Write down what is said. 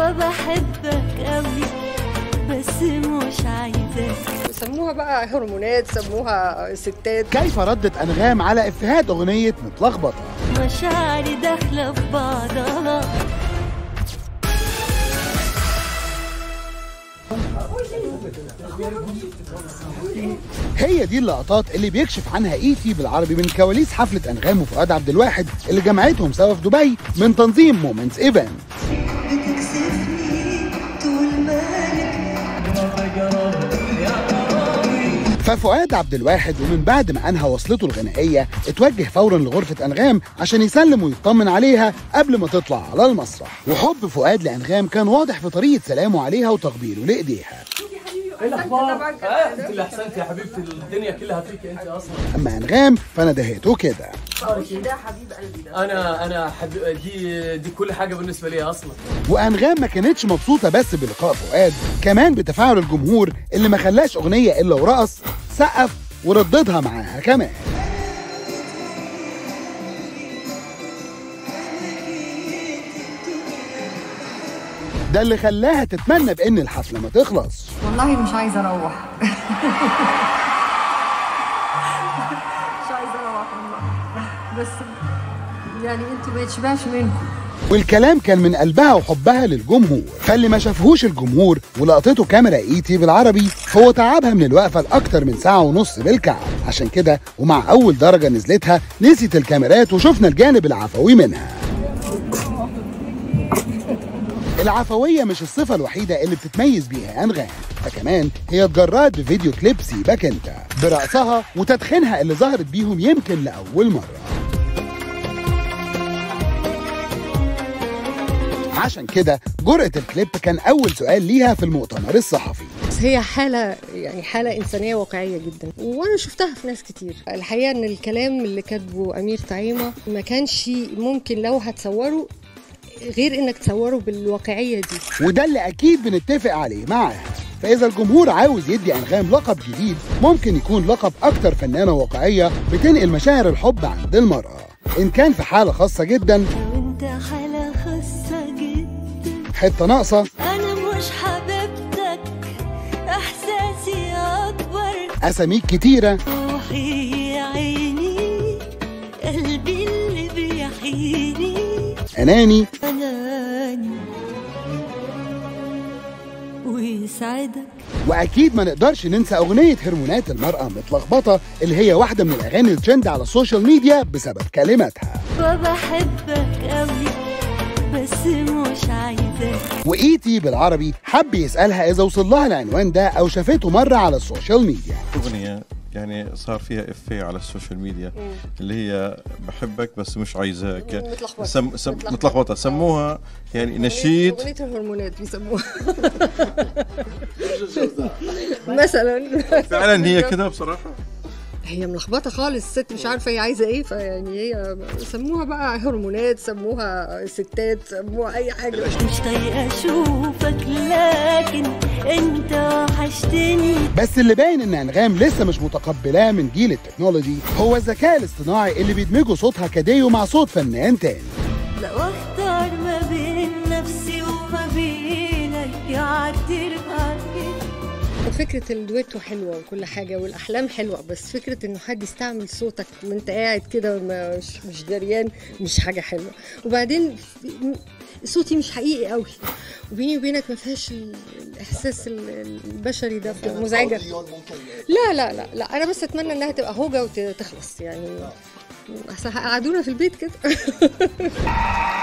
وبحبك قوي بس مش عايزاك. سموها بقى هرمونات، سموها ستات. كيف ردت أنغام على إفيهات أغنية متلخبطة؟ مشاعري داخلة في بعضها. هي دي اللقطات اللي بيكشف عنها ايتي بالعربي من كواليس حفلة أنغام وفؤاد عبد الواحد اللي جمعتهم سوا في دبي من تنظيم مومنتس ايفنت. ففؤاد عبد الواحد ومن بعد ما انهى وصلته الغنائيه اتوجه فورا لغرفه انغام عشان يسلم ويطمن عليها قبل ما تطلع على المسرح. وحب فؤاد لانغام كان واضح في طريقه سلامه عليها وتقبيله لايديها. ايه الاخبار؟ انت اللي احسنتي يا حبيبتي، الدنيا كلها فيك انت اصلا. اما انغام فندهته كده. ده حبيب قلبي ده. انا دي كل حاجه بالنسبه لي اصلا. وانغام ما كانتش مبسوطه بس بلقاء فؤاد، كمان بتفاعل الجمهور اللي ما خلاش اغنيه الا ورقص، سقف ورددها معاها كمان. ده اللي خلاها تتمنى بان الحفله ما تخلص. والله مش عايزه اروح. مش عايزه اروح والله، بس يعني انتوا ما يتشبعش منكم. والكلام كان من قلبها وحبها للجمهور، فاللي ما شافهوش الجمهور ولقطته كاميرا ايتي بالعربي هو تعبها من الوقفه لاكتر من ساعه ونص بالكعب. عشان كده ومع اول درجه نزلتها نسيت الكاميرات وشفنا الجانب العفوي منها. العفوية مش الصفة الوحيدة اللي بتتميز بيها أنغام، فكمان هي اتجرأت بفيديو كليب سيبك انت برقصها وتدخينها اللي ظهرت بيهم يمكن لأول مرة. عشان كده جرأة الكليب كان أول سؤال ليها في المؤتمر الصحفي. هي حالة إنسانية واقعية جدا، وأنا شفتها في ناس كتير. الحقيقة إن الكلام اللي كاتبه أمير طعيمة ما كانش ممكن لو هتصوره غير انك تصوره بالواقعيه دي، وده اللي اكيد بنتفق عليه معاها. فاذا الجمهور عاوز يدي انغام لقب جديد ممكن يكون لقب اكتر فنانه واقعيه بتنقل مشاعر الحب عند المراه، ان كان في حاله خاصه جدا وانت حاله خاصه جدا، حته ناقصه انا مش حبيبتك، احساسي اكبر، اساميك كتيره، روحي يا عيني، قلبي اللي بيحييني، أناني ويسعدك. وأكيد ما نقدرش ننسى أغنية هرمونات المرأة متلخبطة اللي هي واحدة من الأغاني الترند على السوشيال ميديا بسبب كلماتها. وبحبك قوي بس مش عايزاك. وإيتي بالعربي حب يسألها إذا وصل لها العنوان ده أو شافته مرة على السوشيال ميديا. أغنية يعني صار فيها إفيه على السوشيال ميديا اللي هي بحبك بس مش عايزاك، متلخبطة سموها يعني نشيد. أغنية الهرمونات بيسموها. مثلا فعلا هي كده بصراحة، هي ملخبطه خالص، الست مش عارفه هي عايزه ايه، فيعني هي سموها بقى هرمونات، سموها ستات، سموها اي حاجه. مش طايقه اشوفك لكن انت وحشتني. بس اللي باين ان انغام لسه مش متقبلاه من جيل التكنولوجي هو الذكاء الاصطناعي اللي بيدمجوا صوتها كديو مع صوت فنان تاني. لو اختار ما بين نفسي وما بينك يعدي عليك. فكرة الدويتو حلوة وكل حاجة والأحلام حلوة، بس فكرة إنه حد يستعمل صوتك وأنت قاعد كده مش دريان مش حاجة حلوة. وبعدين صوتي مش حقيقي قوي، وبيني وبينك ما فيهاش الإحساس البشري ده، مزعجة. لا لا لا لا، أنا بس أتمنى إنها تبقى هوجة وتخلص يعني، قعدونا في البيت كده.